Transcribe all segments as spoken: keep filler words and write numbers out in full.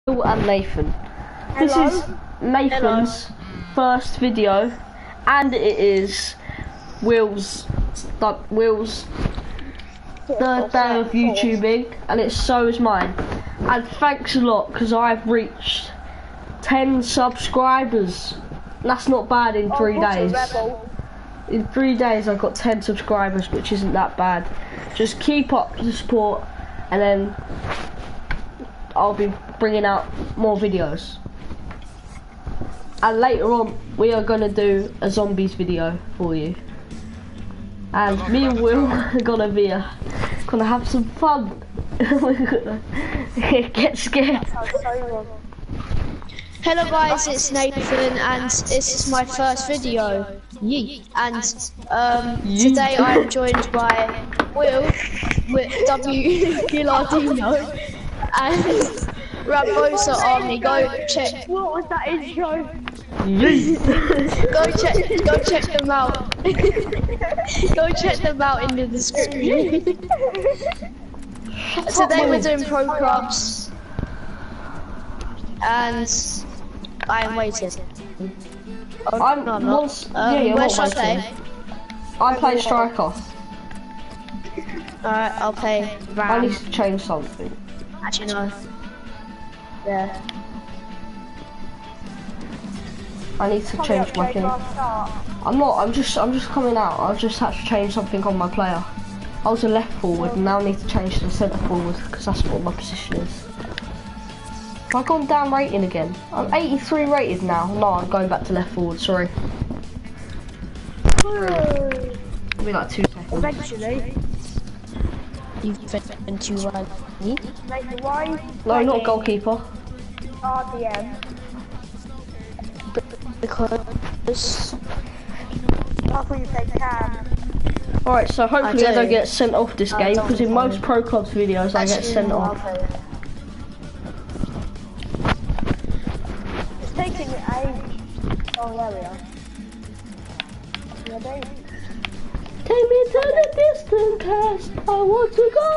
Will and Nathan. This Hello. is Nathan's Hello. first video, and it is Will's like Will's third day of YouTubing, and it's so is mine. And thanks a lot, because I've reached ten subscribers. That's not bad in three days. In three days I got ten subscribers, which isn't that bad. Just keep up the support, and then I'll be bringing out more videos. And later on we are going to do a zombies video for you. And me and Will are gonna be a, gonna have some fun. We're gonna get scared. Hello guys, it's Nathan, and this is my first video. Yeet. And um, Yeet. today I'm joined by Will with W Gillardino and Rambosa Army. Go check. What was that intro? go check. Go check them out. Go check them out in the description. Today we're doing pro clubs, and I'm waiting. Oh, I'm no, I'm not. not. Yeah, Um, you're where not should I waiting. play? I play striker. Alright, I'll play I Ram. need to change something. Actually, no. Yeah. I need to change my thing. I'm not. I'm just. I'm just coming out. I've just had to change something on my player. I was a left forward, and now I need to change to the centre forward because that's what my position is. Have I gone down rating again? I'm eighty-three rated now. No, I'm going back to left forward. Sorry. It'll be like two seconds. Eventually. You've been too right. No, not goalkeeper. R D M. Because I thought you said Cam. Alright, so hopefully I, I don't do. get sent off this I game don't because in know. most pro clubs videos I get Actually, sent no, off. I'll play. It's taking me ages. Oh, there we are. Ready? Take me to the distant past. I want to go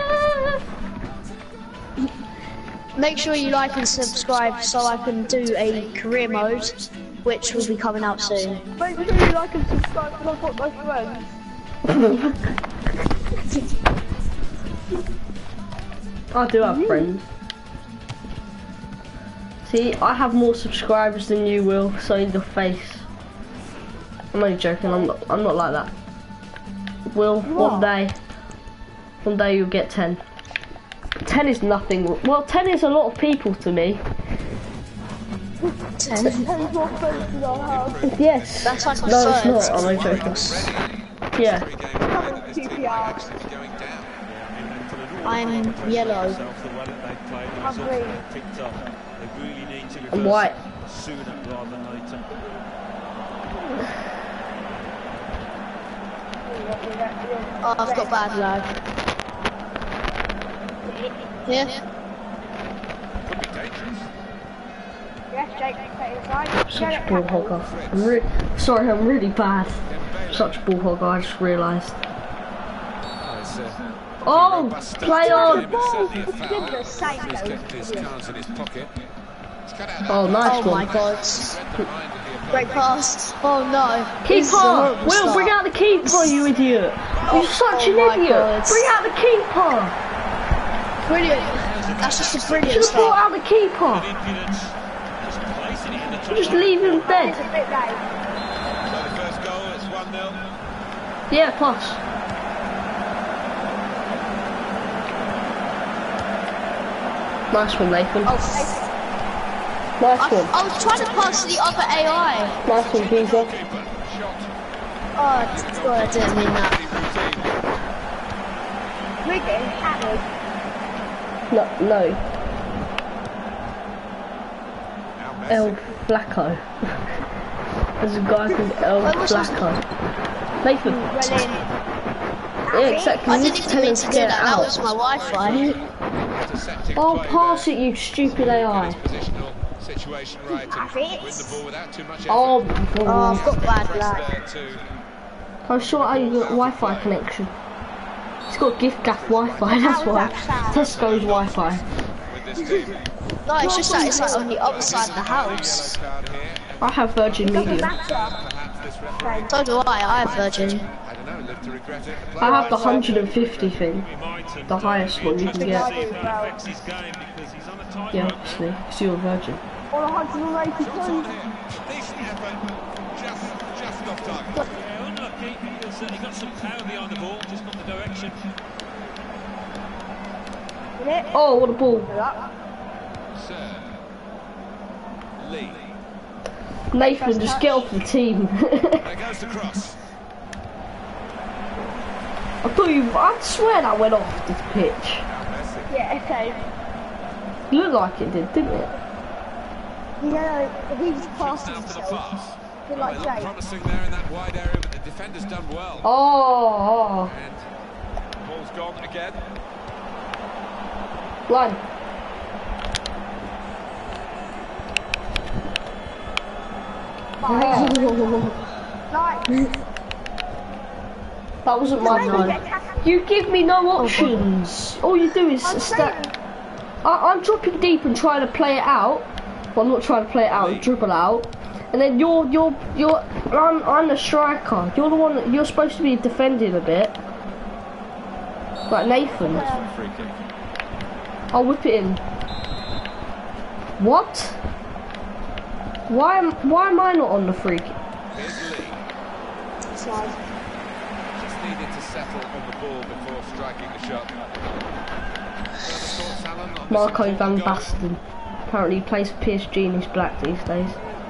there. Make sure you like and subscribe so I can do a career mode, which will be coming out soon. Make sure you like and subscribe because I've got no friends. I do have friends. See, I have more subscribers than you will, so in your face. I'm only joking, I'm not, I'm not like that. Will, one day, one day you'll get ten. ten is nothing. Well, ten is a lot of people to me. ten. There's more friends than I have. Yes. That's like a No, it's third. not, I'm only joking. Yeah. Q P R. I'm yellow. I'm green. I'm white. Oh, I've got bad lag. Yeah? Yes, Jake, take it inside. Such a ball hogger. I'm re sorry, I'm really bad. Such a ball hogger, I just realised. Oh, play on! Oh, nice Oh one. my god. Great pass. Oh no. This is a Keeper! horrible Will, start. bring out the keeper, you idiot! You're such oh an my idiot! God. Bring out the keeper! Brilliant. That's just a You brilliant should have brought start. out the keeper! You just leave him dead. It's a bit late. Yeah, plus. Nice one, Nathan. Oh, Nice I, one. I was trying to pass to the other A I. Nice one, Geezer. Oh, God, I didn't mean that. We're getting hammered. No, no. El Flacco. There's a guy called El Wait, what's this? Flacco. Nathan. Well in. Yeah, exactly. I You need didn't to even tell mean him to to do get that. That out. was my Wi-Fi. Oh, pass it, you stupid A I. Oh, Oh, I've got bad lag. I'm sure I got Wi-Fi connection. It's got gift gaff Wi-Fi, that's why. Tesco's Wi-Fi. No, it's just that it's like on the other side of the house. I have Virgin Media. So do I, I have Virgin. I have the one hundred fifty thing. The highest one you can get. Yeah, obviously. It's your Virgin. Or one hundred eighty-two. Unlucky, because he got some power behind the ball, just not the direction. Oh, what a ball. Lee. Nathan, just get off the team. There goes the cross. I thought you, I swear that went off this pitch. Yeah, okay. Looked like it did, didn't it? Yeah, he just passed Now for the himself. pass. Good like They look Jay. promising there in that wide area, but the defender's done well. Oh, And ball's gone again. oh. Line. Like, That wasn't my line. You give me no options. All you do is sta I I'm dropping deep and trying to play it out. Well, I'm not trying to play it out, dribble out. And then you're, you're, you're, I'm, I'm the striker. You're the one that, you're supposed to be defending a bit. Like Nathan. Free kick. I'll whip it in. What? Why am, why am I not on the free kick? Here's Lee. slide. Just needed to settle on the ball before striking the shot. Further thoughts, Alan, on this Marco important van goal? Basten. Apparently he plays for P S G and he's black these days.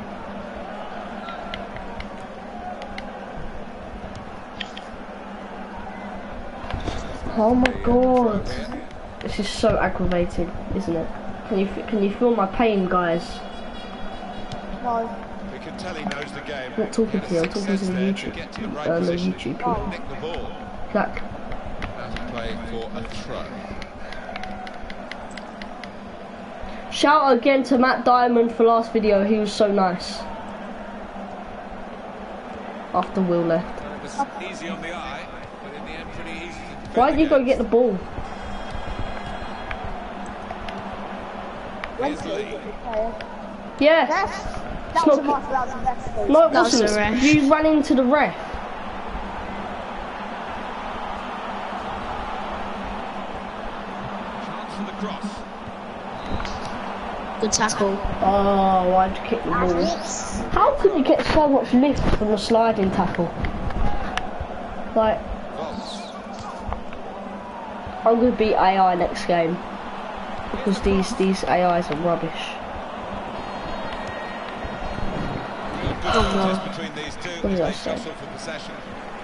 Oh my god. This is so aggravating, isn't it? Can you can you feel my pain, guys? No. We can tell he knows the game. I'm not talking to you, I'm talking to the Success there YouTube, get to the right uh, the position. YouTube people. Nick the ball. Black. Now to play for a throw. Shout out again to Matt Diamond for last video, he was so nice. After Will left. It was easy on the eye, but in the end pretty easy to defend Why didn't you go against. get the ball? Here's Lee. Yeah. That It's was a not mark, that was a best thing. No, it That was wasn't. the ref. You ran into the ref. Chance for the cross. Good tackle. Oh, why'd you kick the ball? How can you get so much lift from a sliding tackle? Like, False. I'm gonna beat A I next game. Because these, these A Is are rubbish. Good contest between these two What as did I they say? tussle for possession.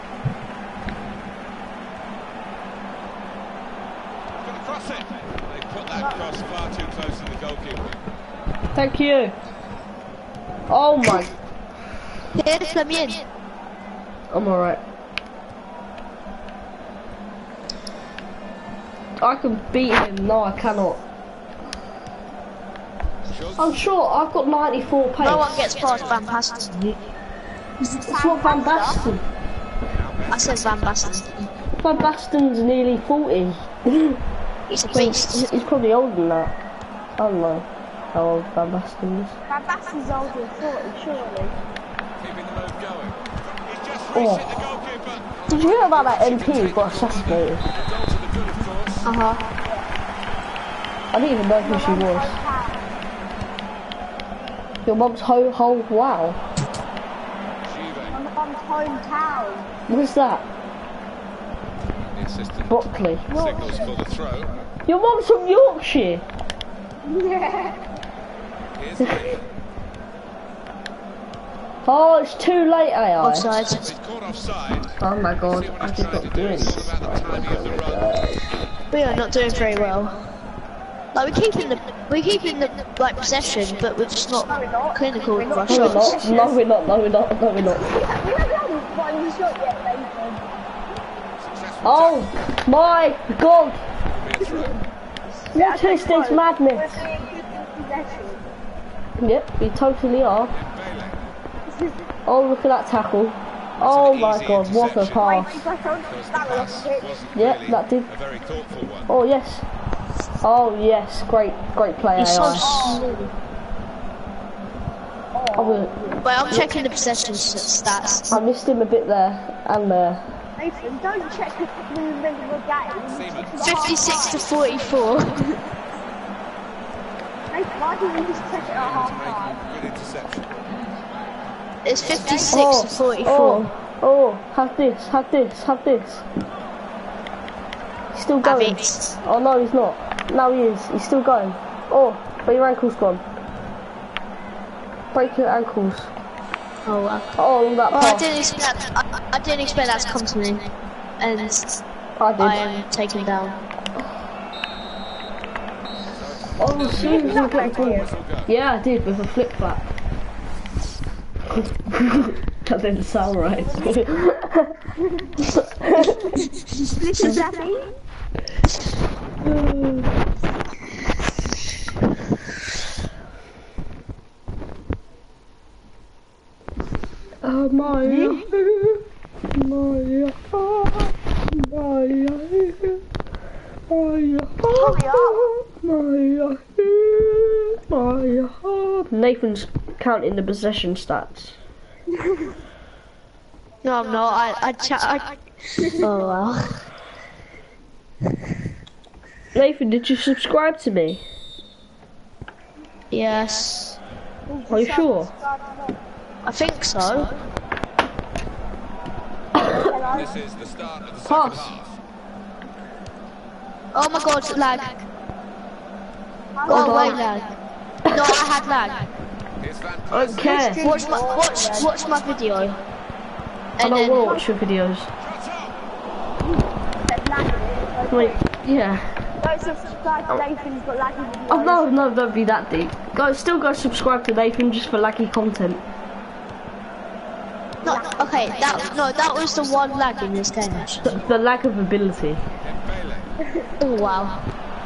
Gonna cross it. They put that cross far too close to the goalkeeper. Thank you. Oh my, Here's the bien. I'm alright. I can beat him. No, I cannot. I'm sure I've got ninety-four pace. No one gets past Van Basten. It's not Van Basten. I said Van Basten. Van Basten's nearly forty. He's a He's, beast. he's probably older than that. I don't know how old Van Basten is. Van Basten's older than forty, surely. Keeping the move going. He's just Oh. reached the goalkeeper. Did you hear about that M P who got assassinated? Goal to the good, of course. Uh huh. I didn't even know who she was. Your mum's ho ho wow. Juve. My mum's hometown. What's that? The assistant Broccoli. signals for the throw. Your mum's from Yorkshire. Yeah. Here's Lee. Oh, it's too late, A I. Offside. He's caught offside. Oh my god, See what I he's did trying to not do. do It's it. all about the timing of the run. We are not doing very well. Like we're keeping the we're keeping the like possession, but we're just not clinical with our No, we're not. shots. No, we're not. No, we're not. No, we're not. We haven't got any shot yet, Nathan. Successful Oh my god! tackle. Be a throw. What is this madness? We're being good in possession. Yep, we totally are. Bailey. Oh, look at that tackle. Oh an my easy god, what a interception. pass. If I told you Because the that was pass a hit. wasn't Yep, really that did. a very thoughtful one. Oh yes. Oh yes, great, great play. He's so A I. slow. I, will, Wait, I'm checking the possession s- stats. I missed him a bit there and there. Nathan, don't check the movement of the game. fifty-six to forty-four. Nathan, why didn't you just check it at half time? Good interception. It's fifty-six Oh, to forty-four. oh, oh, have this, have this, have this. He's still Have going. it. Oh no, he's not. Now he is. He's still going. Oh, but your ankle's gone. Break your ankles. Oh wow. Oh, that Oh, I pass. didn't expect. I, I didn't expect that to come to me, and I did. I am taken down. Oh, as soon as I got the ball. Yeah, I did with a flip flap. That didn't sound right. Listen, Daddy. Oh my, my, my, my. Nathan's counting the possession stats. No, I'm not. I, I, cha I. Oh wow. Nathan, did you subscribe to me? Yes, Are you sure? I think so. This is the start of the second Pass. half. Oh my god, lag. Oh wait, lag. No, I had lag. Here's Van I don't Persie. care. Watch my watch watch my video. I And don't then want to watch your videos. Wait, yeah. Don't subscribe to Nathan, he's got laggy videos. Oh no, no, don't be that deep. Go, still go subscribe to Nathan just for laggy content. no, okay, that no, that was the one lag in this game. The, the lack of ability. Dembele. Oh wow.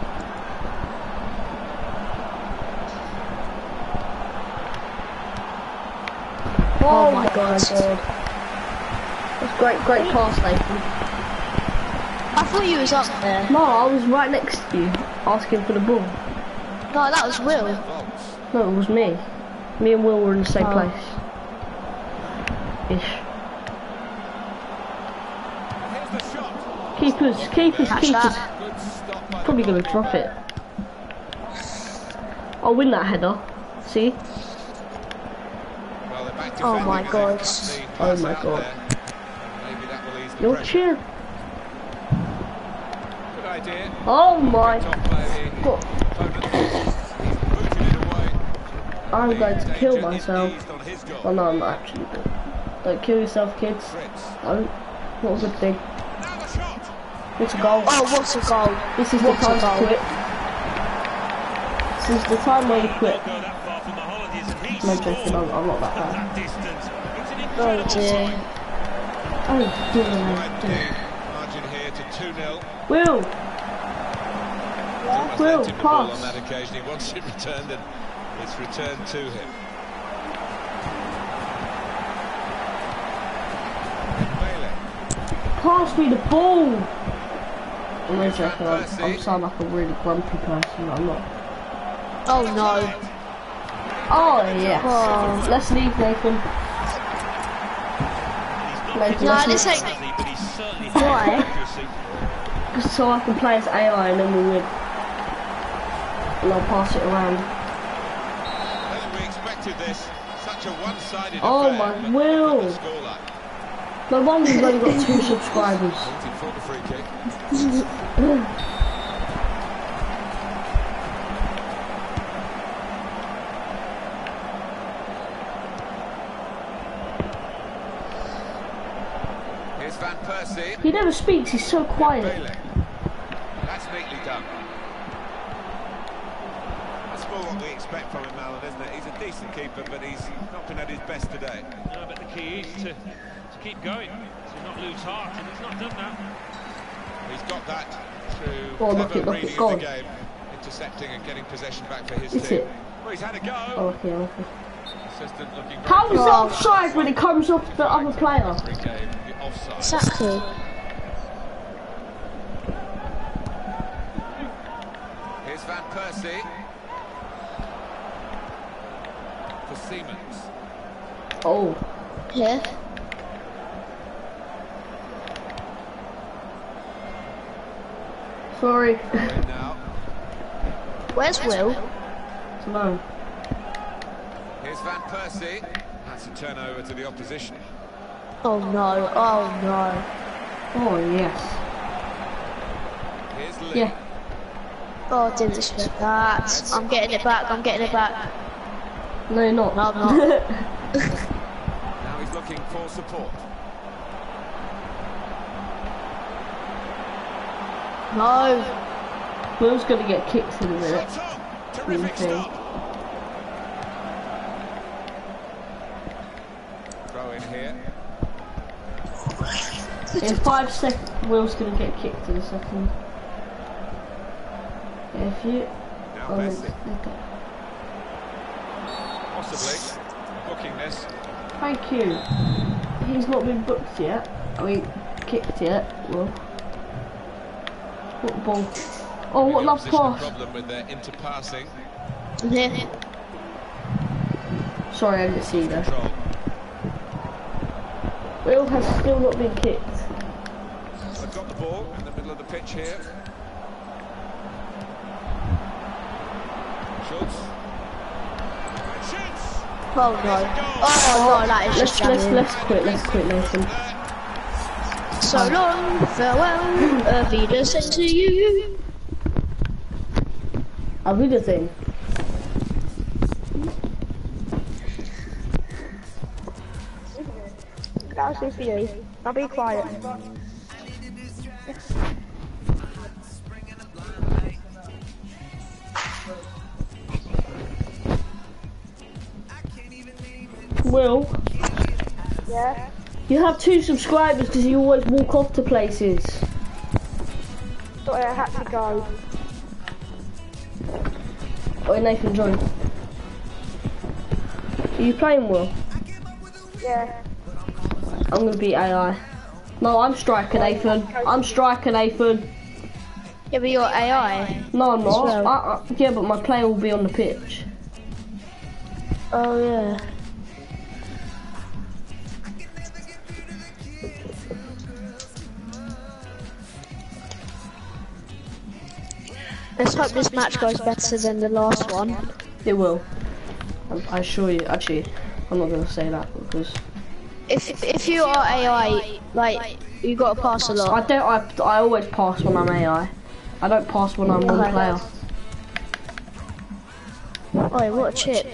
Oh my god. That's great, great pass, Nathan. I thought you was up there. No, I was right next to you, asking for the ball. No, that was Will. Volts. No, it was me. Me and Will were in the same Oh. place. Ish. Here's the shot. Keepers, keepers, Catch keepers. that. Good stop by the Probably gonna goalkeeper. drop it. I'll win that header. See? Well, they're back Oh defending my and they've God. got the Oh pass my out God. there. Maybe that will ease the Your pressure. cheer. Good idea. Oh my Top by the god. opponent. He's booted it away. I'm going to kill Danger is myself. eased on his goal. Oh no, I'm not actually. But don't kill yourself, kids. Fritz. Don't. Not a good thing. Now the shot. It's a goal. Oh, what a goal. This is the What a time to goal. quit. This is the time where you quit. Go that far from the holidays and he No joking, I'm, I'm not that bad. that distance. It's an Oh incredible dear. sight. Oh dear, Wide dear. margin here to two nil. Will! Will, Lent him the ball on pass. that occasion. He wants it returned, and it's returned to him. Dembele. Pass me the ball! I'm not joking, I'm, I'm sounding like a really grumpy person, I'm not. Oh no. Oh yes. Oh. Let's leave, Nathan. Nathan, No, let's this leave. ain't. But he certainly has Why? accuracy. Just so I can play as A I and then we win. And I'll pass it around. Well, we expected this. Such a one-sided Oh, affair, my but will. look at the scoreline. No wonder we've only got two subscribers. Wanting for the free kick. Here's Van Persie. He never speaks, he's so quiet. Dembele. That's neatly done. That's more what we expect from him, Alan, isn't it? He's a decent keeper, but he's not been at his best today. No, but the key is to, to keep going, to not lose heart, and he's not done that. He's got that through Oh, look clever it, look, reading it's of gone. the game, intercepting and getting possession back for his Is team. it? Well, he's had a go. Oh, okay, okay. Assistant looking very How is it good. offside when it comes off the other player? Free game, the offside. Exactly. Persie. For Siemens. Oh. Yeah. Sorry. In now. Where's Will? No. Here's Van Persie. That's a turnover to the opposition. Oh no, oh no. Oh yes. Here's Lee. Yeah. Oh, I didn't expect that. I'm getting it back, I'm getting it back. No, you're not. No, I'm not. Now he's looking for support. No. Will's gonna get kicked in a minute. Shot on. Terrific Okay. stop. Throw in here. In five seconds, Will's gonna get kicked in a second. If you... Now Oh, Messi. okay. Possibly booking this. Thank you. He's not been booked yet. I mean, kicked yet. Well, what ball? Oh, what The love opposition pass! problem with their interpassing. I'm here. Sorry, I didn't see that. Control. Will has still not been kicked. They've got the ball in the middle of the pitch here. Schultz. And shoots. Oh no. Oh no, that is Let's just let's jamming. let's quit. Let's quit, Nathan. So long, farewell, auf Wiedersehen to you. I'll do the thing. That was just for you. I'll be quiet. Will, Yeah? you have two subscribers because you always walk off to places. Sorry, I had to go. Oh, Nathan, join. Are you playing, Will? Yeah. I'm gonna be A I. No, I'm striker, Nathan. I'm striker, Nathan. Yeah, but you're A I. No, I'm not. well. I, I, yeah, but my player will be on the pitch. Oh yeah. Let's hope this match goes better than the last one. It will. I, I assure you. Actually, I'm not gonna say that because If if you are A I, like you gotta pass a I lot. don't. I, I always pass when I'm A I. I don't pass when I'm one Okay. player. Oh, what a chip!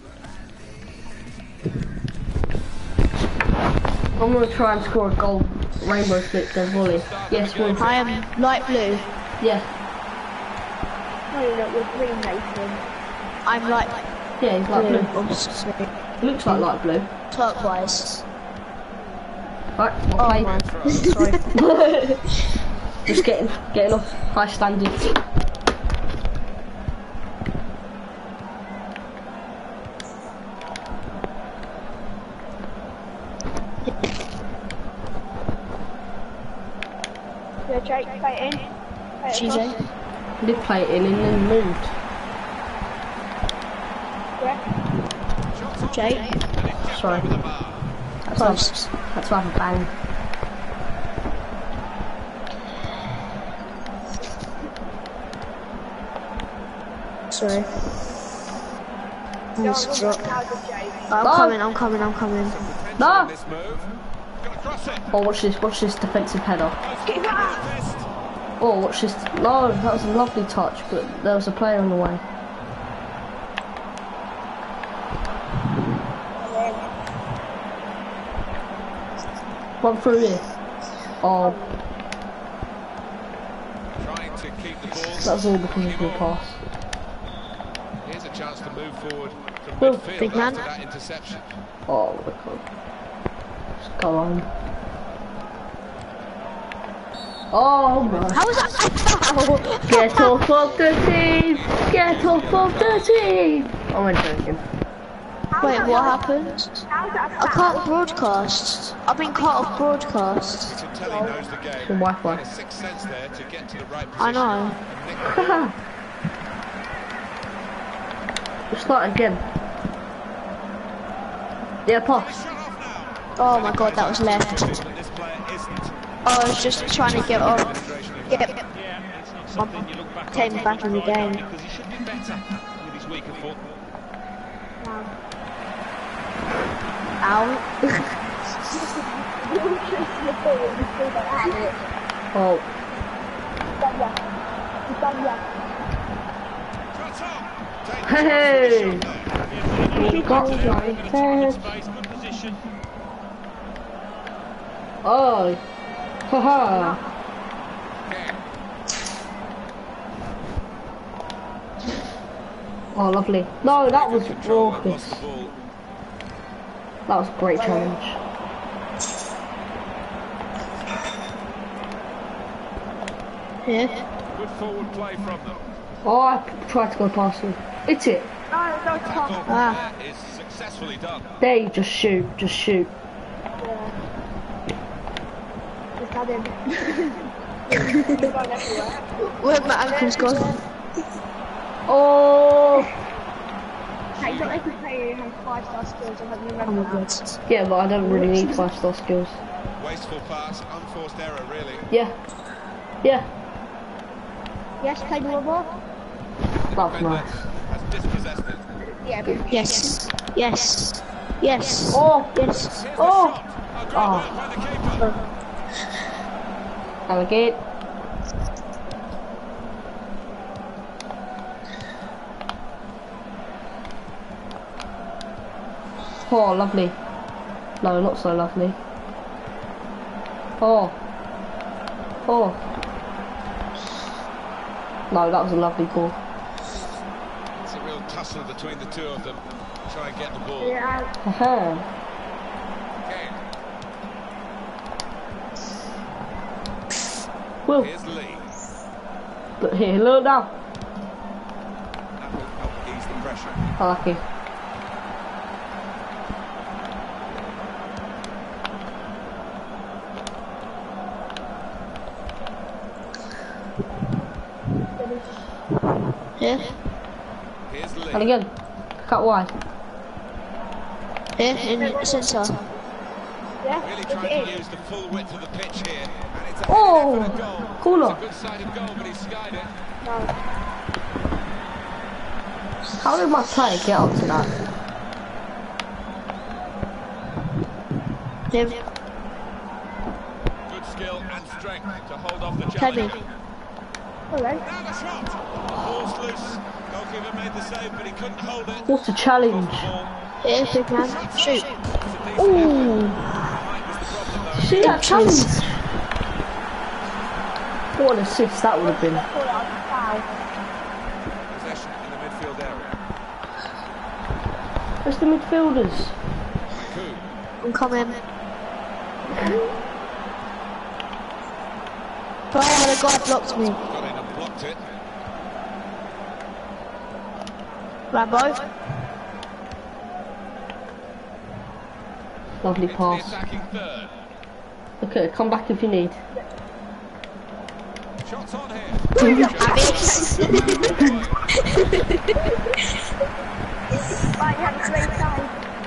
I'm gonna try and score a goal. Rainbow flick then volley. Yes, Will. I am light blue. Yeah. No, you're not. You're green, Nathan. I'm light Yeah, he's light blue. blue. Obviously. He looks like light blue. Turquoise. Right, Oh I'll play. my. Sorry. Just getting getting off high standards. Yeah, Jake, play it in. Play it She's across. A. He did play it in and then moved. Yeah. Jake. Sorry. That's why Close. that's why I have a bang. Sorry. Go on, Stop. go on, now, good Jake. I'm No. coming. I'm coming. I'm coming. No! This move. Gonna cross it. Oh, watch this, watch this defensive header. Get back! Fist. Oh, watch this. No, that was a lovely touch, but there was a player in the way. One through here. Oh, Trying to keep the ball. that was all because of the pass. Here's a chance to move forward from Well, midfield big man. after that interception. Oh, my God. Just go on. Oh my. How was that? Ow! Get off of the team! Get off of the team! Oh, I'm joking. Wait, what happened? How's that a I foul? can't broadcast. I've been cut off broadcast. You can tell he knows the game. The Wi-Fi. Had a sixth sense there to get to the right I position. know. And nick the ball. We'll start again. Yeah, pass. Oh my god, that was left. Oh, I was just trying to get off. Get Yeah, it's not something you look back on. came back in the game. Because he should be better with his weaker foot. Ow. Oh. Hey! We got my head. Good position. Oh. Haha. Oh, lovely. No, that was raucous. That was a great challenge. Yeah. Good forward play from them. Oh, I tried to go past him. It's it. Tackle Ah. is successfully done. There you just shoot, just shoot. Where my ankle's gone. Oh! Hey, don't let me play you have five star skills or have you Oh my remember god. Yeah, but I don't really need five star skills. Wasteful pass, unforced error, really. Yeah. Yeah. Yes, play the rubber? That's Defender nice. has dispossessed it. Yeah, but Yes. Yes. Yes. Oh! Yes. Here's the Oh! shot. A great Oh. work by the keeper. Alligator. Oh, lovely. No, not so lovely. Oh. Oh. No, that was a lovely ball. It's a real tussle between the two of them. Try and get the ball. yeah, Haha. Again. Well, Here's Lee. look here, look now. That will help ease the pressure. Unlucky. Here. Here's Lee. And again, cut wide. Here. In the centre. yeah, Really look trying at to it. use the full width of the pitch here. And it's a Oh, headed effort at goal. cooler. It's a good-sided goal, but he skied it. How did my player get up to that? Here. Good skill and strength to hold off the Heavy. challenge. Alright. Now the shot. Ball's loose. Goalkeeper made the save, but he couldn't hold it. What a challenge. Ball. Here. Big man. Shoot. Ooh. See that challenge? What an assist that would have been. Possession in the midfield area. Where's the midfielders? Cool. I'm coming. Oh, the guy blocked me. Got in and blocked it. Rambo. Lovely Into the pass. attacking third. Okay, come back if you need. Shots on here. Right, have a great time.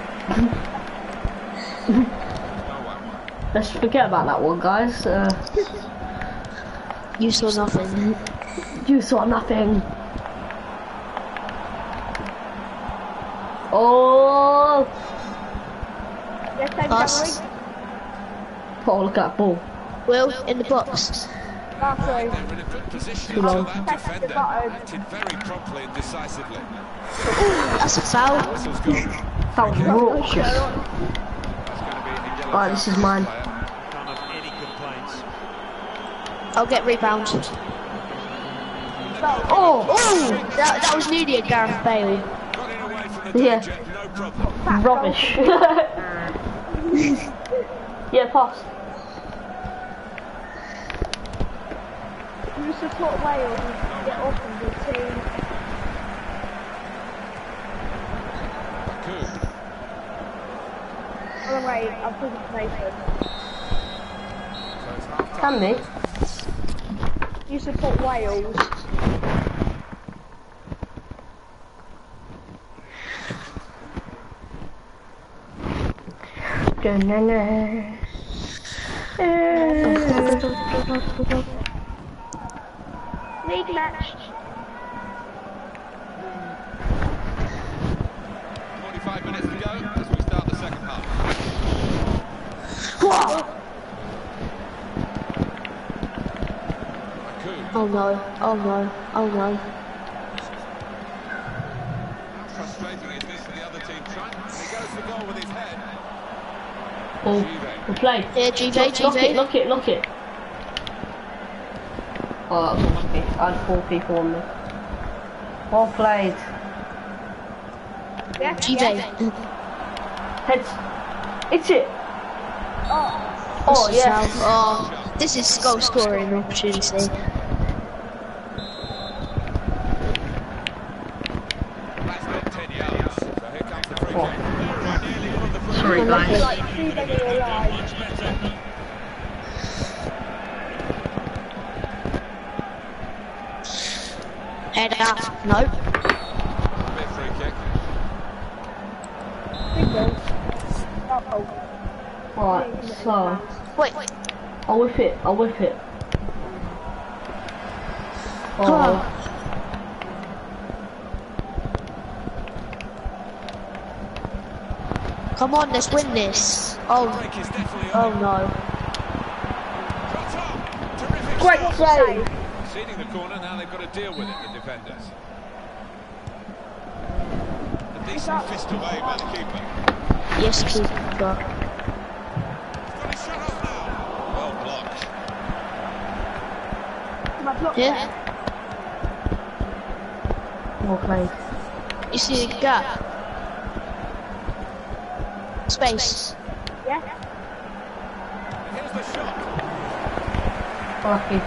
Oh, wow. Let's forget about that one, guys. Uh, You saw nothing. you saw nothing. Oh! Yes, play the Pass. rubber. Oh, look at that ball. Will, in the box. Oh, sorry. They're in a good position Too so long. that defender acted very promptly and decisively. That's a foul. Whistle's gone. That was raucous. That's going to be a yellow Right, card this is for mine. player. Can't have any complaints. I'll get rebound. Oh! Oh, that, that was nearly a Gareth Bale. Got it away from the Yeah. danger, no problem. Rubbish. Yeah, pass. You support Wales and get off of the team. Cool. Oh, wait, I'll put the nation. So it's half Can time. we? You support Wales. Da-na-na. League match. forty-five minutes to go as we start the second half. Oh no, oh no, oh no. How frustrating is this for the other team? Trying, he goes for goal with his head. Oh, we play. Yeah, G J, G J. Lock it, lock it, lock it. Oh, that was unlucky. I had four people on me. Well played. Yeah, G J. Heads. It's it. Oh, Oh, yes. Oh, this is goal scoring opportunity. That's not ten yards. So here comes the free Oh. kick. Very nearly on the free Sorry, it's guys. like three days alive. Much better. Head up. Nope. Bit free kick. Fingers. Oh, Right, so. Wait. I'll whip it, I'll whip it. Oh. Oh. Come on, let's win this. Oh, Break is definitely oh on. no. Cut on. Terrific Great stop. save. Conceding the corner, now they've got to deal with it, the defenders. A decent fist away by the keeper. Yes, keeper. He's got his shot off now. Well blocked. my block Yeah. Well played. You see the gap? Space. there. Yeah. Here's the shot. Lucky.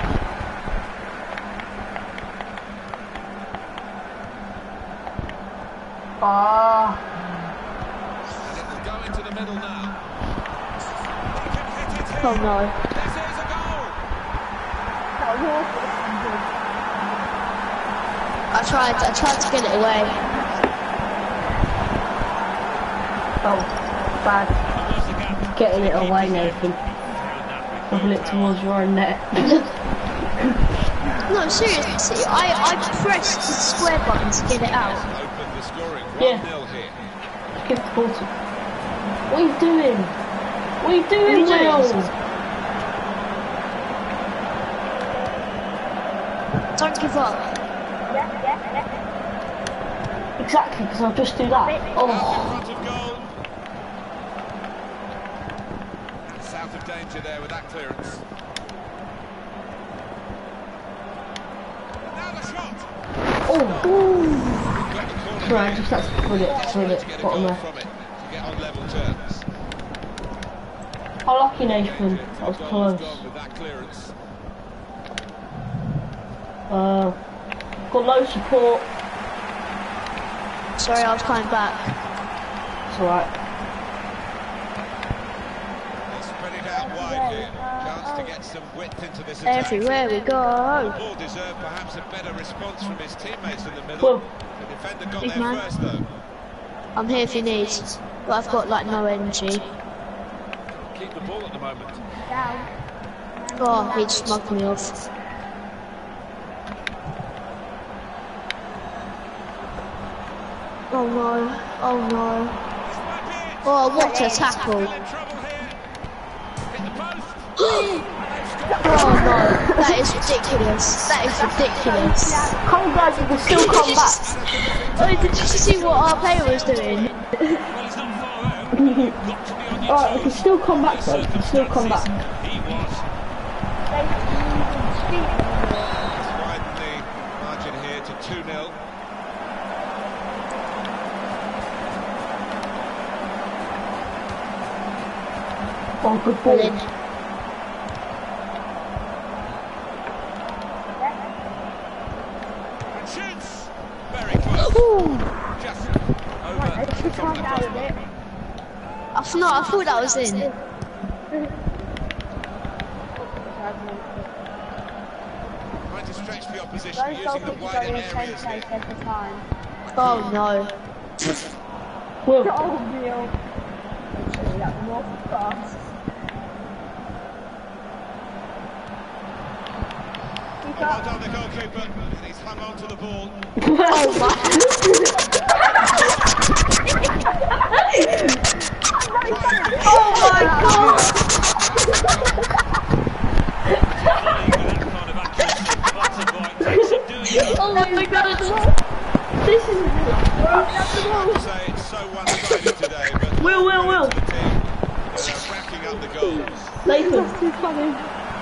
Ah. And it will go into the middle now. He can hit it here. Oh no. This is a goal. That was awful. I tried, I tried to get it away. Oh, bad. Close the gap. Getting it away, Nathan. Found that with Dropping it towards your own net. No, seriously, I, I pressed the square button to get it out. Open the scoring. Yeah. one nil here. Give the ball to... What are you doing? What are you doing, What are you Will? doing? Don't give up. Yeah, yeah, yeah. Exactly, because I'll just do that. Out in Oh, front of goal. And south of danger there with that clearance. And now the shot. oh, Got the corner sorry, I here. just had to put it through To the get a bottom goal there. from it, to get on level terms. How lucky, Nathan. That was Goal close. has gone with that clearance. Uh, got no support. Sorry, I was coming back. It's alright. They'll spread it out wide here. Chance to get some width into this attack. Everywhere we The go. ball deserved perhaps a better response from his teammates in the middle. Well, The defender got Big there man. first though. I'm here if you need. But I've got like no energy. Keep the ball at the moment. Down. Oh, he just mugged me off. Oh no, oh no. Oh, what a tackle. Still in trouble here. Hit the post. Oh no, that is ridiculous. That is ridiculous. come on, guys, you can still come back. Oh, did you see what our player was doing? Well, he's not far out. Got to be on your Alright, you can toes. still come back, though. You can still come back. He was. They can speak. Let's widen the margin here to two nil. Oh, good ball. Brilliant. And shoots. Very close. Ooh. Just Right, over they should the calm top down of a the bit. I thought, no, I thought that was in. Trying to stretch the opposition Those using the goalkeepers go wider in the same areas here. place every time. Oh no. Will, Oh, real. actually, that was more fast. Well done, the goalkeeper, and he's hung on to the ball. Oh my! Oh my god! Oh my god! This is. I say it's so one-sided today, but Will, Will, Will. the team uh, racking up the goals. Nathan. Too funny.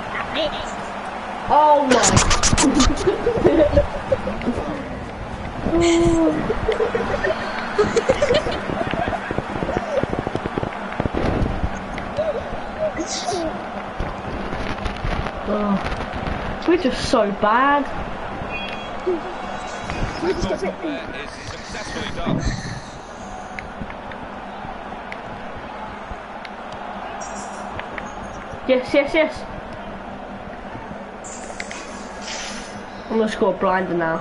Oh my. Oh. We're just so bad. That goal from there is successfully done. Yes, yes, yes. I'm gonna score a blinder now.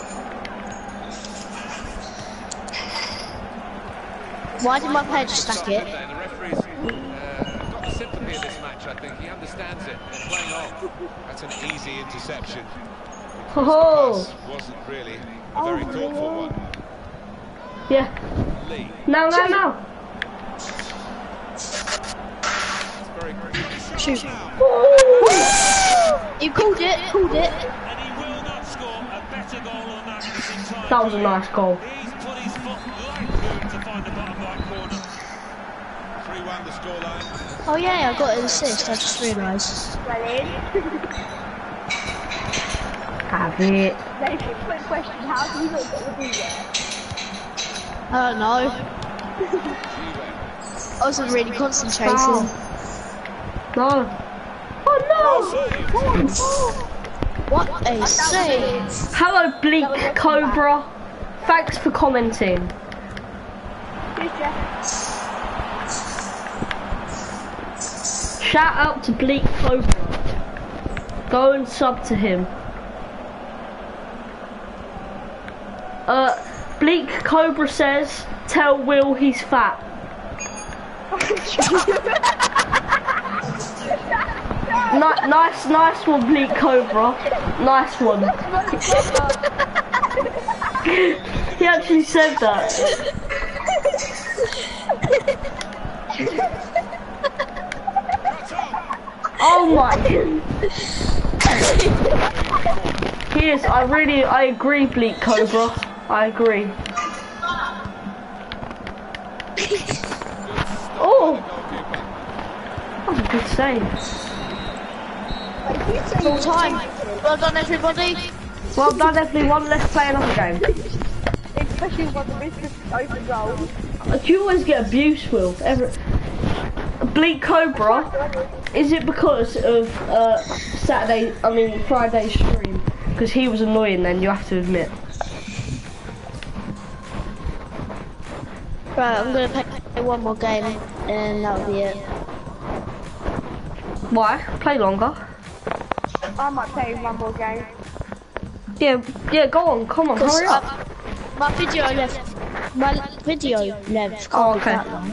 Why did my player just stack it? The referee's uh, got the sympathy of this match, I think. He understands it. They're playing on. That's an easy interception. Oh, The pass wasn't really a very thoughtful one. yeah. Lee. Now, now, now. Very good. Shoot. You called it, called it. And he will not score a better goal on that this entire That was a career. nice goal. He's put his foot like glue to find the bottom right corner. three one the scoreline. Oh yeah, I got an assist, I just realised. Well in. Have it. Then quick question, how do you not get the ball there? I don't know. I wasn't really concentrating. Foul. No. Oh no! What a save! Hello, Bleak Cobra. Thanks for commenting. Good, Jeff. Shout out to Bleak Cobra. Go and sub to him. Uh, Bleak Cobra says, tell Will he's fat. Ni nice, nice one, Bleak Cobra. Nice one. He actually said that. Oh my. He is, I really, I agree, Bleak Cobra. I agree. Oh! That was a good save. Full time. Well done, everybody. Well done, everyone. Let's play another game. Especially when the business open goal. Uh, Do you always get abuse, Will? Every... Bleak Cobra, is it because of uh, Saturday, I mean Friday stream? Because he was annoying then, you have to admit. Right, I'm gonna play one more game and that'll be it. Why? Play longer. I might play one more game. Yeah, yeah, go on, come on, hurry up. Uh, my video left. My video left. Can't Oh, be okay. that long.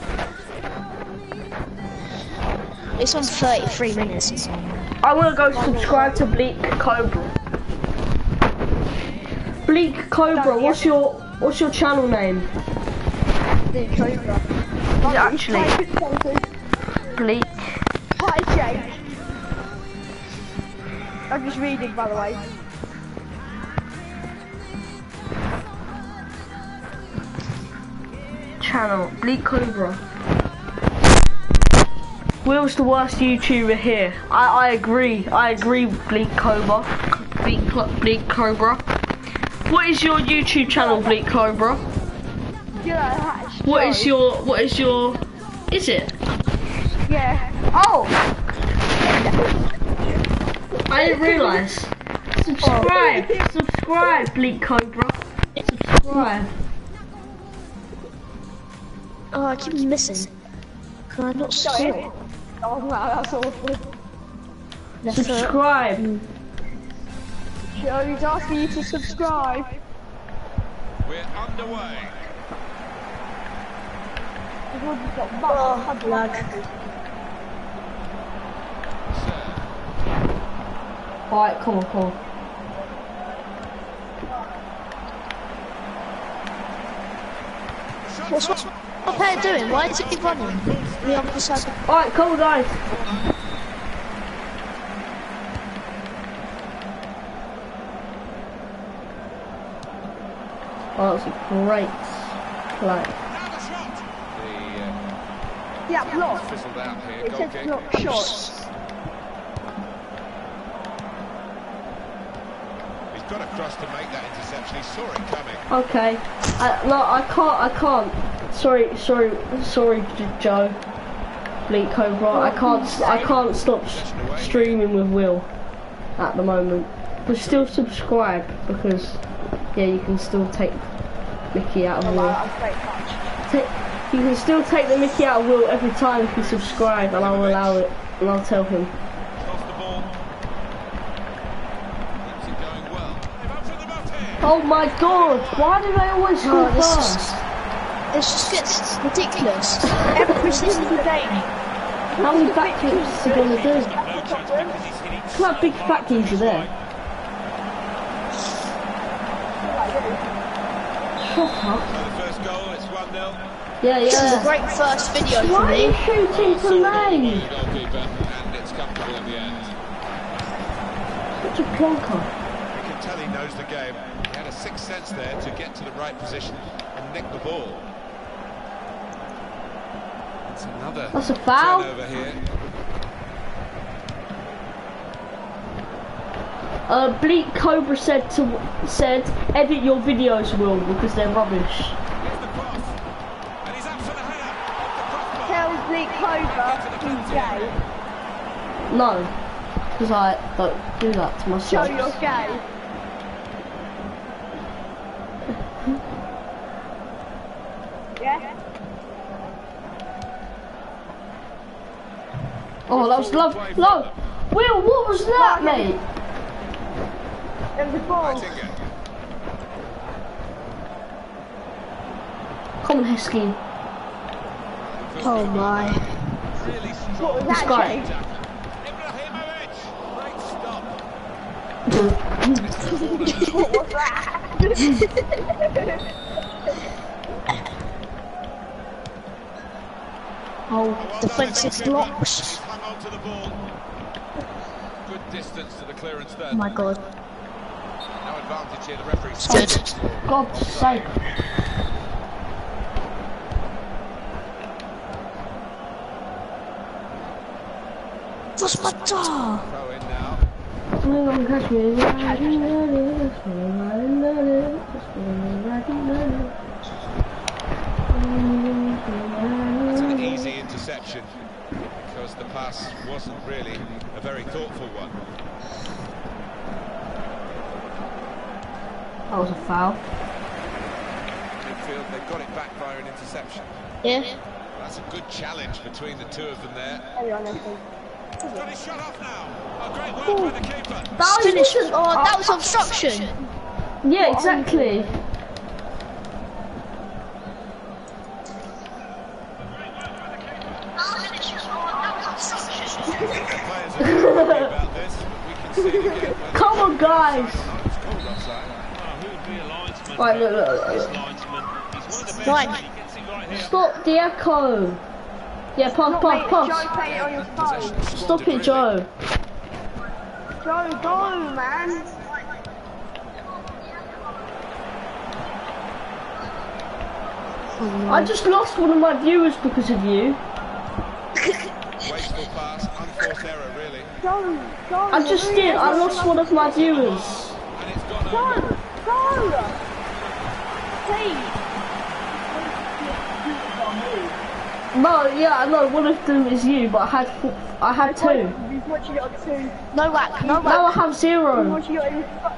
It's on thirty-three minutes. I want to go subscribe to Bleak Cobra. Bleak Cobra, what's your what's your channel name? The Cobra. Is it actually Bleak? Hi, Jake. I'm just reading, by the way. Channel Bleak Cobra. Will's the worst YouTuber here. I, I agree. I agree, Bleak Cobra. Bleak, Bleak Cobra. What is your YouTube channel, Bleak Cobra? Yeah, What is your what is your is it? Yeah. Oh! I didn't realise. Subscribe! Subscribe, Bleak Cobra. Subscribe. Oh, I keep missing. Can I not Sorry. score? Oh wow, that's awful. Left foot. Subscribe. Joe, he's asking you to subscribe. We're underway. Oh, lag. Alright, come on, come on. What's what the player doing? Why is he running? The other side. Alright, come on, guys. Oh, that was a great play. Yeah, block. Fizzled out here. It Goal says kick. block shot. He's got across to make that interception. He saw it coming. Okay. I, no, I can't, I can't. Sorry, sorry, sorry, J Joe. Bleak Cobra. I can't, I can't stop s streaming with Will at the moment. But still subscribe because, yeah, you can still take Mickey out of Will. Take, you can still take the Mickey out of Will every time if you subscribe, and I'll allow it, and I'll tell him. Lost the ball. Keeps it going well. They've opened them up here. Oh my God! Why do they always score Oh, this is- first? This just gets ridiculous. Every single game. How many backflips are gonna do? No chance because he's hitting Look how big fat geezer there. Shut up. So the first goal, it's one nil. Yeah, This is a yeah. great first video for Why are you me. shooting for me? Goalkeeper, and it's comfortable in the end. Such a plonker. You can tell he knows the game. He had a sixth sense there to get to the right position and nick the ball. It's another That's a foul. turnover here. Uh, Bleak Cobra said to said edit your videos, Will, because they're rubbish. Here's the cross. And he's up for the header. Off the crossbar. Tell Bleak Cobra he's gay. No, because I don't do that to Show myself. you're gay. Yeah? Oh, that was love. Love. Will, what was that, mate? There was a ball. Nightingale. Come on, Hesky. Oh my. Really strong. What was This that, guy. Jay? Ibrahimovic. Great stop. What was that? Oh, defensive blocks. He's hung on to the ball. Good distance to the clearance there. Oh my God. No advantage here. The referee. It's good. God's sake. What's my jaw? Throw in now. Swing on, catch me riding on it. Swing riding on it. Swing riding on It's it. an easy interception because the pass wasn't really a very thoughtful one. That was a foul. Midfield, they've got it back via an interception. Yeah. That's a good challenge between the two of them there. Carry on, Leslie. He's got his shot off now. Oh, great work by the keeper. That was Finish. wasn't- Oh, that was obstruction. Yeah, exactly. The players are happy about this, but we can see it again. Come on, guys. Oh, it's called offside. Oh, who would be a linesman? Right, look, look, look, This look. linesman, he's one of the best. Right. He gets it right here. Stop the echo. Yeah, pass, Mate, pass, Joe, pass. play it on your phone. Stop it, Joe. Joe, go, man. I just lost one of my viewers because of you. Wasteful pass, unforced error, really. Joe, Joe. I just did. I lost one of my viewers. And it's gone over. Joe, Joe. Please. No, yeah, I know one of them is you, but I had four, I had two. He's watching it on two. Novak, Now I Novak. have He's zero. watching it on his phone.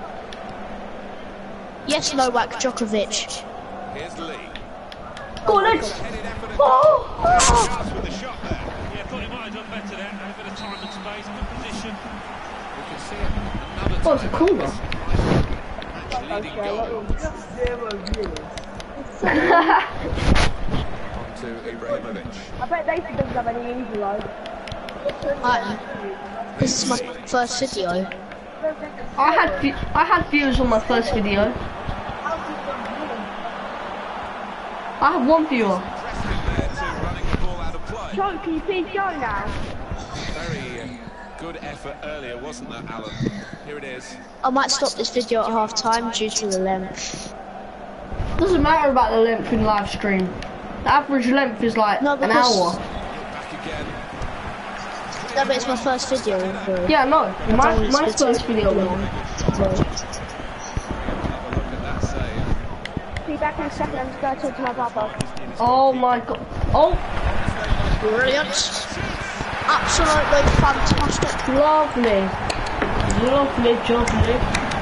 Yes, Novak Djokovic. Here's Lee. Go on, Ed. Headed effort at Oh, oh. chance with the shot there. Yeah, thought he might have done better there. Had a bit of time and space, good position. We can see it another Oh, it's a time. corner. Match leading goal. to Ibrahimovic. I bet they doesn't have any easy life. Right. This is my first video. I had vi I had views on my first video. I have one viewer. Sean, can you please go now? Very uh, good effort earlier, wasn't there, Alan? Here it is. I might stop this video at half time due to the length. Doesn't matter about the length in live stream. The average length is like No, an because- hour. Back again. No, but it's my first video. So. Yeah, no. My done my this first video. video. was- Have a look at that save. Be back in a second, I'm just going to talk to my brother. Oh my god. Oh, Brilliant. Absolutely fantastic. lovely. Lovely, lovely.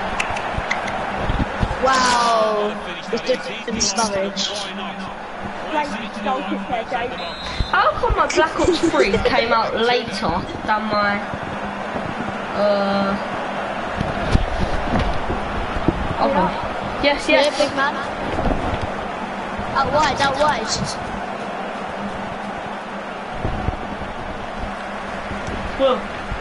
Wow. It's different storage. Play goal kick there, Jake. How come my Black Ops three came out later than my uh other? Yes, Yeah, yes. big man. Out wide, out wide. Well,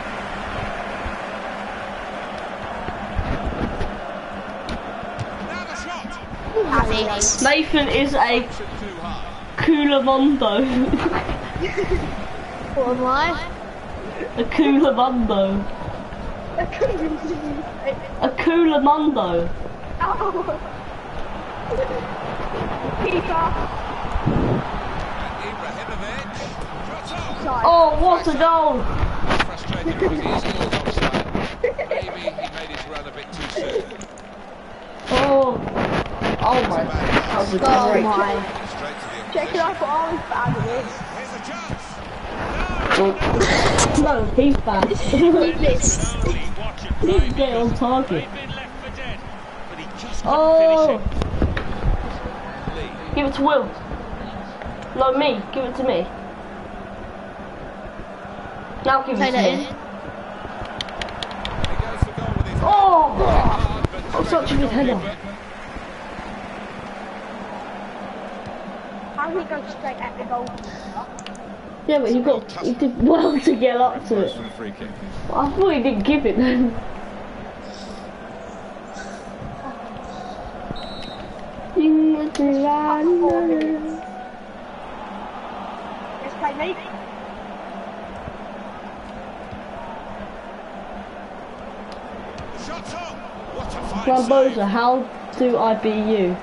Have it. Nathan is a cooler mondo. What am I? A cooler mondo. A cooler mondo. Keeper. Ibrahimovic. Shot on. Oh, what a goal! Frustrating because he is called offside. Maybe he made his run a bit too soon. Oh, oh my, that was a Oh great. my. Straight to the Check it out for all his bad at this. Here's a chance. No, he's bad. This. Only watch it He play didn't get on because target. they've been left for dead, but he just couldn't Oh, finish it. Lee. give it to Will. No, me. Give it to me. Now give it Play to that me. in. He goes for goal with his Oh, hard, but oh, such a good header. How did he go straight at the goal? Yeah, but he got, he did well to get up to it. for the free kick. I thought he didn't give it then. Let's play mate. Shot on. What a fine Rambosa, save. how do I be you?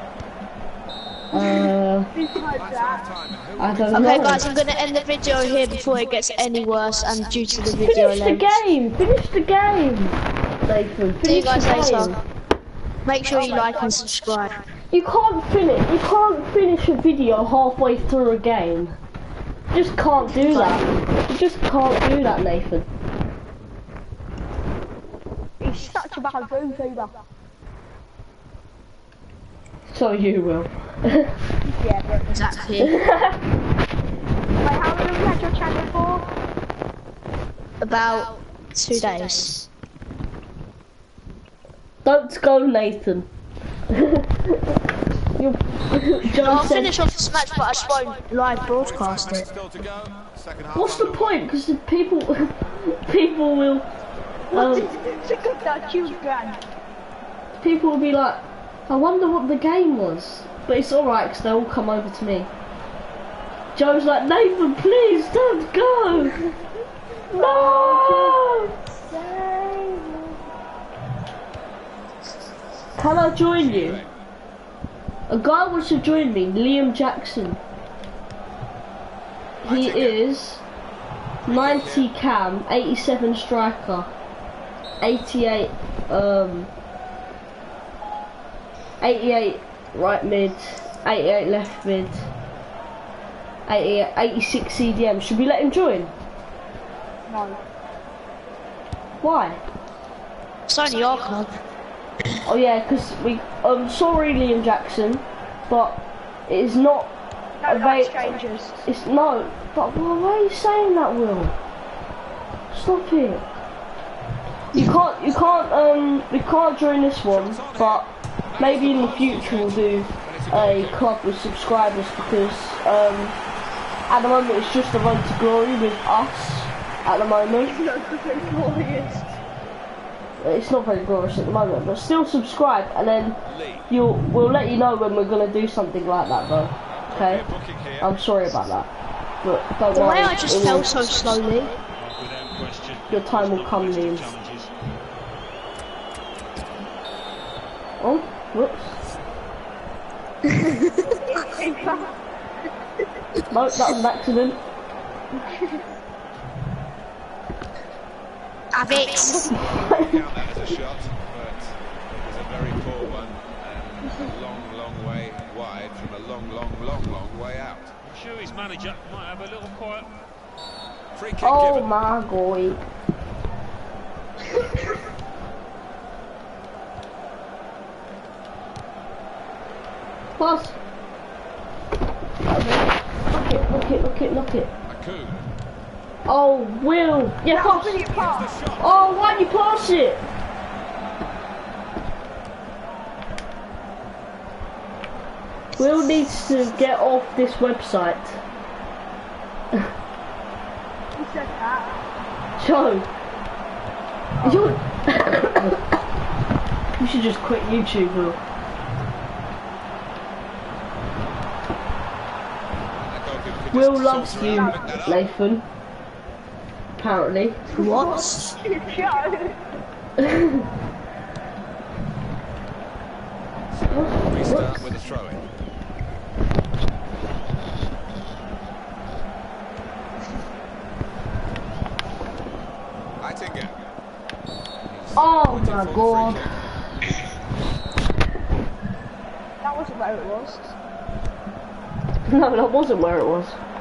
Uh, Who's like that? Time, and who I don't Okay know. guys, I'm gonna end the video here before it gets any worse and due to the video Finish the length. game! Finish the game! Nathan, See you finish guys the later. game. Make sure you like and subscribe. You can't finish. You can't finish a video halfway through a game. You just can't do that. You just can't do that, Nathan. He's such a bad YouTuber. So you will. Yeah, but Exactly. wait, how long have you had your channel for? About two days. Don't go, Nathan. you, Joe I'll said, finish off this match, but I just won't live broadcast it. Still to go. Second half what's the underway. point? Because the people, people will, um, Look at that cute grand. people will be like, I wonder what the game was. But it's alright because they'll all come over to me. Joe's like, Nathan, please don't go. No. Can I join you? A guy wants to join me, Liam Jackson. He is ninety cam, eighty-seven striker, eighty-eight um eighty-eight right mid, eighty-eight left mid, eighty-eight, eighty-six C D M. Should we let him join? No. Why? It's only our club. Oh yeah, because we. I'm sorry, Liam Jackson, but it is not. No, a like va- strangers. It's no. But why are you saying that, Will? Stop it. You can't. You can't. Um. We can't join this one, but maybe in the future we'll do a club with subscribers because um, at the moment it's just a run to glory with us at the moment. It's not very glorious. It's not very glorious at the moment, but still subscribe and then you'll we'll let you know when we're gonna do something like that though. Okay? I'm sorry about that. But don't The worry. way I just fell so slowly. Without question. Your time will come, Liam. Oh, whoops. No, that was an accident. Have it. Count that as a shot, but it was a very poor one and a long, long way wide from a long, long, long, long way out. I'm sure his manager might have a little quiet. Free kick Oh given. my god. Pass. Look it, look it, look it, look it. Aku. Oh, Will. Yeah, pass. Here's the shot. Oh, why'd you pass it? Will needs to get off this website. Who said that? Joe. You. You should just quit YouTube, Will. That goalkeeper could Will just loves saunter you, around and pick that up. Nathan. Apparently. What? Restart with a throw-in. Eitinga. Oh my god. That wasn't where it was. No, that wasn't where it was.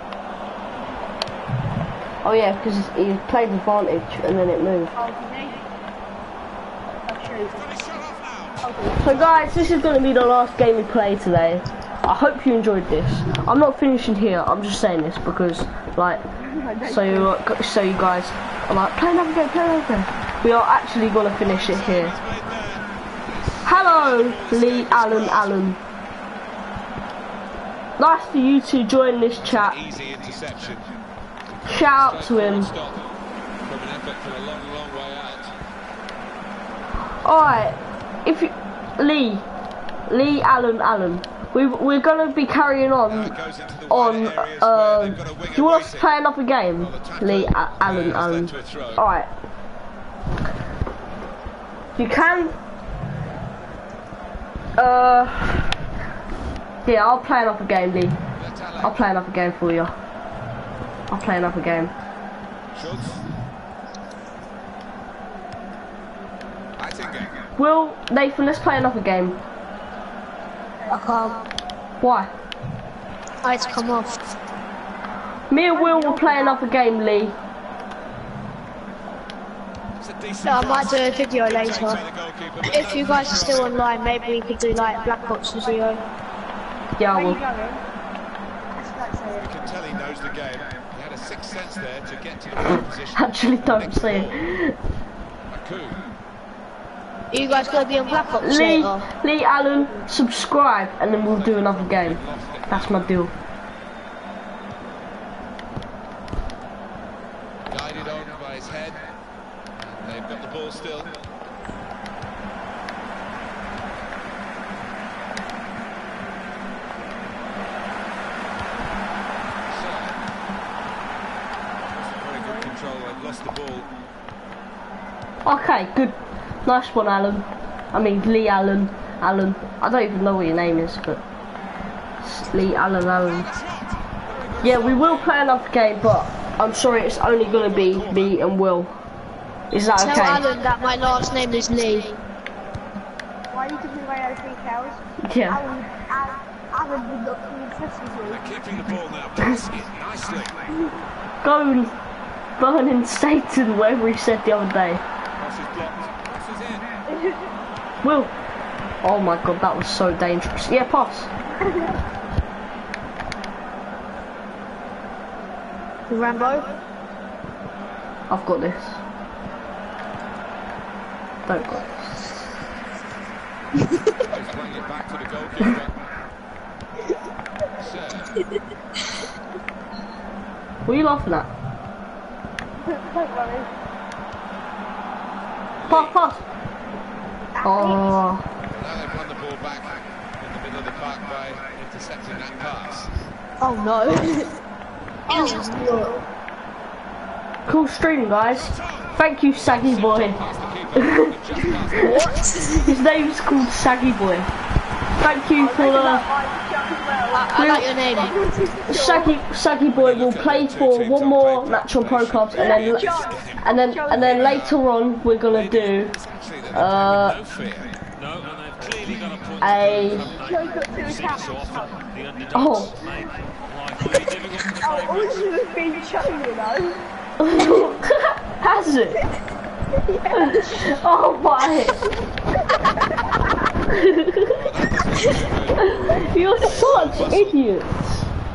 Oh yeah, because he played advantage and then it moved. Oh, did he? Oh, shoot. So guys, this is going to be the last game we play today. I hope you enjoyed this. I'm not finishing here, I'm just saying this because, like, so you, so you guys are like, play another game, play another game. We are actually going to finish it here. Hello, Lee Allen Allen. Nice for you to join this chat. Easy interception. Shout out to him. Stop from an effort from a long, long way out. Alright, if you, Lee, Lee Allen Allen, we, we're going to be carrying on Now it goes into the on, wide areas uh, where they've got a winger do you want us to waiting. play another game? Well, the tackle Lee A Allen has Allen. led to a throw. Alright. You can, uh, yeah, I'll play another game, Lee. I'll play another game for you. I'll play another game. Schultz. Eitinga. Will, Nathan, let's play another game. I can't. Why? I had to come off. Me and Will will play another game, Lee. It's a decent Yeah, I might cross. do a video Taken later. by the goalkeeper, but If you guys are still online, maybe we could do like Black Ops video. Yeah, I Where are you will. going? That's what I'm saying. you can tell he knows the game. He had a sixth sense there to get to the right position. Actually, don't say it. Aku. Are you guys gonna be on Black Ops Lee, later? Lee Allen, subscribe, and then we'll do another game. That's my deal. Guided on by his head. And they've got the ball still. So, very good control. They've lost the ball. Okay, good. Nice one, Alan. I mean, Lee Allen. Allen. I don't even know what your name is, but it's Lee Allen Allen. Yeah, we will play another game, but I'm sorry, it's only gonna be me and Will. Is that Tell okay? Alan that my last name is Lee. Why are you giving away those details? Yeah. Alan, Alan, Alan would not be impressed with you. They're keeping the ball now. Passing it nicely. Go and burn in Satan, whatever he said the other day. Cross is blocked. Cross is in. Will. Oh my god, that was so dangerous. Yeah, pass. Rambo. I've got this. Don't got this. He's playing it back to the goalkeeper. What are you laughing at? Don't worry. Pass, pass. Oh. Now they've won the ball back in the middle of the park by intercepting that pass. Oh no. Oh, Cool stream, guys. Thank you, Saggy Boy. What? His name's called Saggy Boy. Thank you for the... I, I like your name. Saggy Saggy Boy will play for one more match on Pro Clubs, and then and then and then later on we're gonna do uh No, and they've clearly got a point. a oh oh, all you have been shown, you know. has it? Oh my! You're such idiots.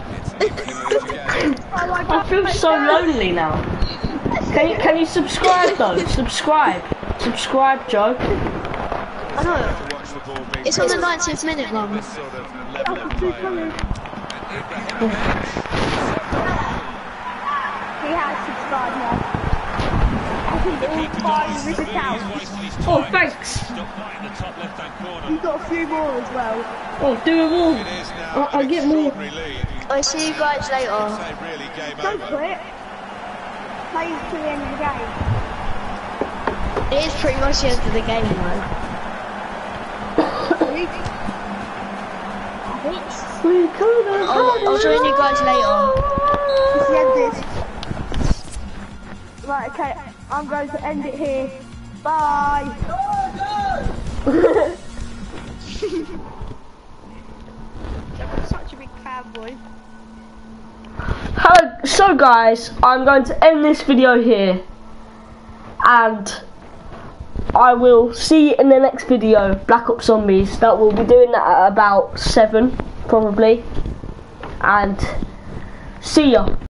I feel so lonely now. Can you can you subscribe though? Subscribe, subscribe, Joe. I know. It's on the ninetieth minute, Mum. He has subscribed now. I think all five of his accounts. Oh, thanks. You've got a few more as well. Oh, do them all. I, I get more. I'll see you guys later. Don't quit. Play to the end of the game. It is pretty much the end of the game, though. We could have I'll, I'll join you guys later. It's the end this. Right, okay, I'm going to end it here. Bye. Such a big fanboy. Hello, so guys, I'm going to end this video here, and I will see you in the next video, Black Ops Zombies. That we'll be doing that at about seven, probably, and see ya.